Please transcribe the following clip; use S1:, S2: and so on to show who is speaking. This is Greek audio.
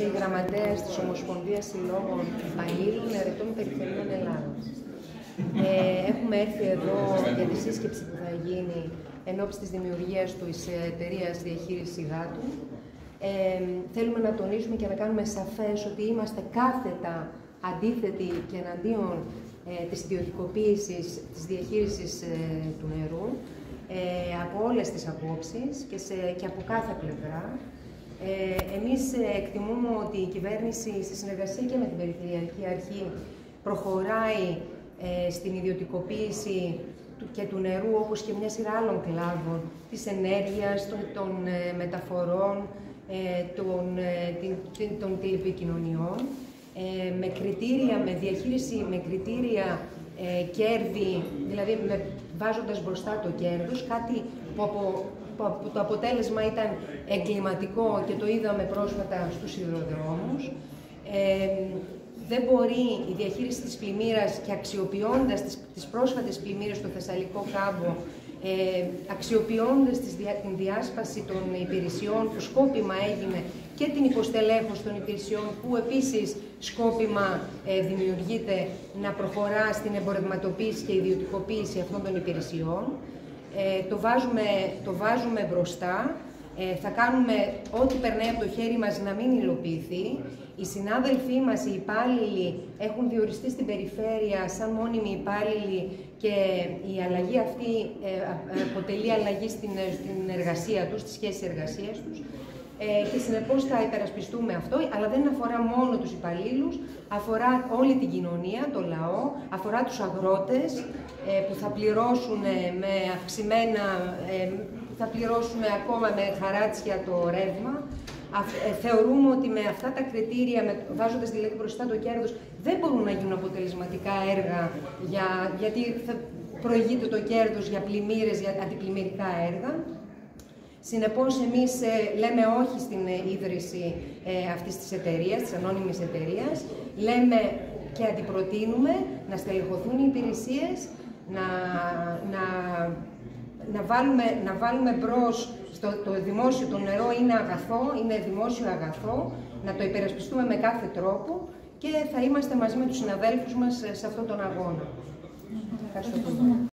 S1: γραμματέας της Ομοσπονδίας Συλλόγων Υπαλλήλων Ερετών Περιφερειών Ελλάδας. Έχουμε έρθει εδώ για τη σύσκεψη που θα γίνει ενόψει της δημιουργίας της εταιρείας διαχείρισης υδάτου. Θέλουμε να τονίσουμε και να κάνουμε σαφές ότι είμαστε κάθετα αντίθετοι και εναντίον της ιδιωτικοποίησης της διαχείρισης του νερού από όλες τις απόψεις και από κάθε πλευρά. Εμείς εκτιμούμε ότι η κυβέρνηση, σε συνεργασία και με την Περιφερειακή Αρχή, προχωράει στην ιδιωτικοποίηση και του νερού, όπως και μια σειρά άλλων κλάδων, της ενέργειας, των μεταφορών, των τηλεπικοινωνιών, με κριτήρια, με διαχείριση, με κριτήρια κέρδη, δηλαδή βάζοντας μπροστά το κέρδος, κάτι που το αποτέλεσμα ήταν εγκληματικό και το είδαμε πρόσφατα στους σιδηροδρόμους. Δεν μπορεί η διαχείριση της πλημμύρας και αξιοποιώντας τις πρόσφατες πλημμύρες στο Θεσσαλικό κάμπο, αξιοποιώντας την διάσπαση των υπηρεσιών που σκόπιμα έγινε και την υποστελέχωση των υπηρεσιών που επίσης σκόπιμα δημιουργείται, να προχωρά στην εμπορευματοποίηση και ιδιωτικοποίηση αυτών των υπηρεσιών. Το βάζουμε μπροστά. Θα κάνουμε ό,τι περνάει από το χέρι μας να μην υλοποιηθεί. Οι συνάδελφοί μας, οι υπάλληλοι, έχουν διοριστεί στην περιφέρεια σαν μόνιμοι υπάλληλοι και η αλλαγή αυτή αποτελεί αλλαγή στην εργασία τους, στις σχέσεις εργασίας τους. Και συνεπώς θα υπερασπιστούμε αυτό, αλλά δεν αφορά μόνο τους υπαλλήλους, αφορά όλη την κοινωνία, το λαό, αφορά τους αγρότες που θα πληρώσουν με αυξημένα, θα πληρώσουν ακόμα με χαράτσια το ρεύμα. Θεωρούμε ότι με αυτά τα κριτήρια, βάζοντας δηλαδή μπροστά το κέρδος, δεν μπορούν να γίνουν αποτελεσματικά έργα, γιατί θα προηγείται το κέρδος για πλημμύρες, για αντιπλημμυρικά έργα. Συνεπώς, εμείς λέμε όχι στην ίδρυση αυτής της εταιρείας, της ανώνυμης εταιρείας. Λέμε και αντιπροτείνουμε να στελεχωθούν οι υπηρεσίες, να βάλουμε μπρος το δημόσιο, το νερό είναι αγαθό, είναι δημόσιο αγαθό, να το υπερασπιστούμε με κάθε τρόπο και θα είμαστε μαζί με τους συναδέλφους μας σε αυτόν τον αγώνα. Ευχαριστώ πολύ.